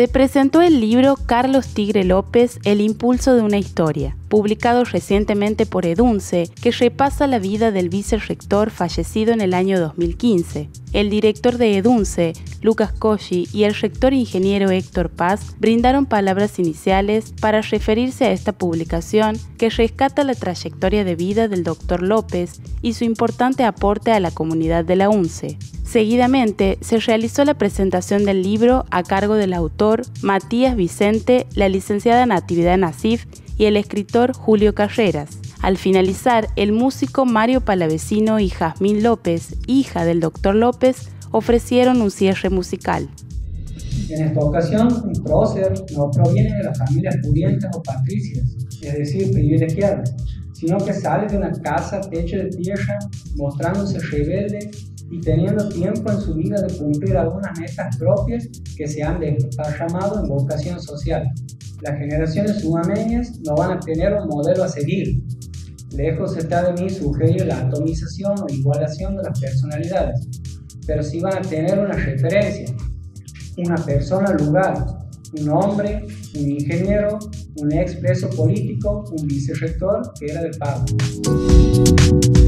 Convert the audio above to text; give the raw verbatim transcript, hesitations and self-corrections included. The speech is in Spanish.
Se presentó el libro Carlos Tigre López, El impulso de una historia, publicado recientemente por Edunce, que repasa la vida del vicerrector fallecido en el año dos mil quince. El director de Edunce, Lucas Cosci, y el rector ingeniero Héctor Paz brindaron palabras iniciales para referirse a esta publicación que rescata la trayectoria de vida del doctor López y su importante aporte a la comunidad de la UNCE. Seguidamente, se realizó la presentación del libro a cargo del autor Matías Vicente, la licenciada Natividad Nasif y el escritor Julio Carreras. Al finalizar, el músico Mario Palavecino y Jazmín López, hija del doctor López, ofrecieron un cierre musical. En esta ocasión, un prócer no proviene de las familias pudientes o patricias, es decir, privilegiadas, sino que sale de una casa techo de tierra, mostrándose rebelde y teniendo tiempo en su vida de cumplir algunas metas propias que se han desparramado en vocación social. Las generaciones sumameñas no van a tener un modelo a seguir. Lejos está de mí sugerir la atomización o igualación de las personalidades, pero sí van a tener una referencia, una persona lugar, un hombre, un ingeniero, un ex preso político, un vicerrector que era de pago.